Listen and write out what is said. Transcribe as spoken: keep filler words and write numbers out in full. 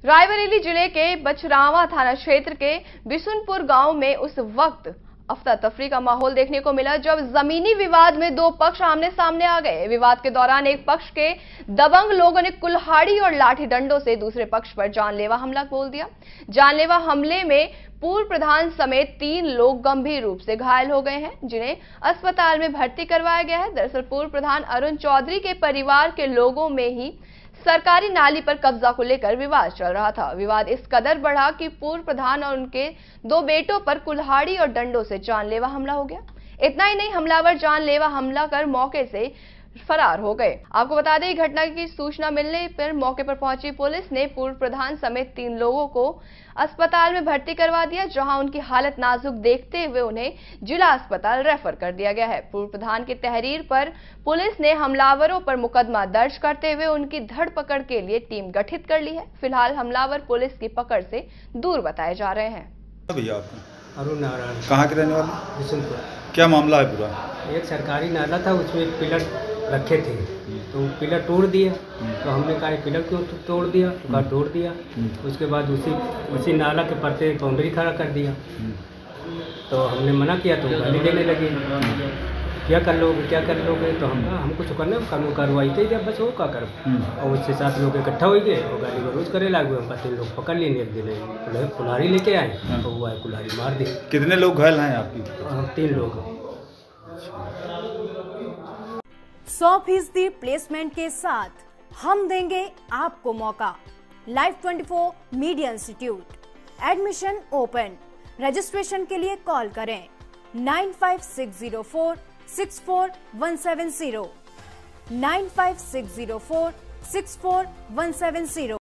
रायबरेली जिले के बछरावा थाना क्षेत्र के बिशुनपुर गांव में उस वक्त अफरा तफरी का माहौल देखने को मिला जब जमीनी विवाद में दो पक्ष आमने सामने आ गए। विवाद के दौरान एक पक्ष के दबंग लोगों ने कुल्हाड़ी और लाठी डंडों से दूसरे पक्ष पर जानलेवा हमला बोल दिया। जानलेवा हमले में पूर्व प्रधान समेत तीन लोग गंभीर रूप से घायल हो गए हैं, जिन्हें अस्पताल में भर्ती करवाया गया है। दरअसल पूर्व प्रधान अरुण चौधरी के परिवार के लोगों में ही सरकारी नाली पर कब्जा को लेकर विवाद चल रहा था। विवाद इस कदर बढ़ा कि पूर्व प्रधान और उनके दो बेटों पर कुल्हाड़ी और डंडों से जानलेवा हमला हो गया। इतना ही नहीं, हमलावर जानलेवा हमला कर मौके से फरार हो गए। आपको बता दें, घटना की सूचना मिलने पर मौके पर पहुंची पुलिस ने पूर्व प्रधान समेत तीन लोगों को अस्पताल में भर्ती करवा दिया, जहां उनकी हालत नाजुक देखते हुए उन्हें जिला अस्पताल रेफर कर दिया गया है। पूर्व प्रधान की तहरीर पर पुलिस ने हमलावरों पर मुकदमा दर्ज करते हुए उनकी धरपकड़ के लिए टीम गठित कर ली है। फिलहाल हमलावर पुलिस की पकड़ से दूर बताए जा रहे हैं। भैया आपका अरुण नारायण कहाँ के रहने वाले? बिशुनपुर। क्या मामला है पूरा? एक सरकारी नाला था, उसमें पिलर रखे थे तो पिलर तोड़ दिया। तो हमने कहा पिलर क्यों तोड़ दिया? तो कहा तोड़ दिया। उसके बाद उसी उसी नाला के परते बाउंड्री खड़ा कर दिया। तो हमने मना किया तो गाली देने लगे, क्या कर लोगे क्या कर लोगे? तो हम कहा हमको तो करना कानून कार्रवाई चाहिए, बस वो क्या कर। और उससे सात लोग इकट्ठा हो गए और गाली गलौज करे लगे। हम तीन लोग पकड़ लिए, एक दिन कुल्हाड़ी लेके आए तो वो आए कुल्हाड़ी मार दी। कितने लोग घायल हैं आपकी? हम तीन लोग। सौ फीसदी प्लेसमेंट के साथ हम देंगे आपको मौका। Live twenty four media institute, admission open. Registration के लिए कॉल करें nine five six zero four six four one seven zero nine five six zero four six four one seven zero.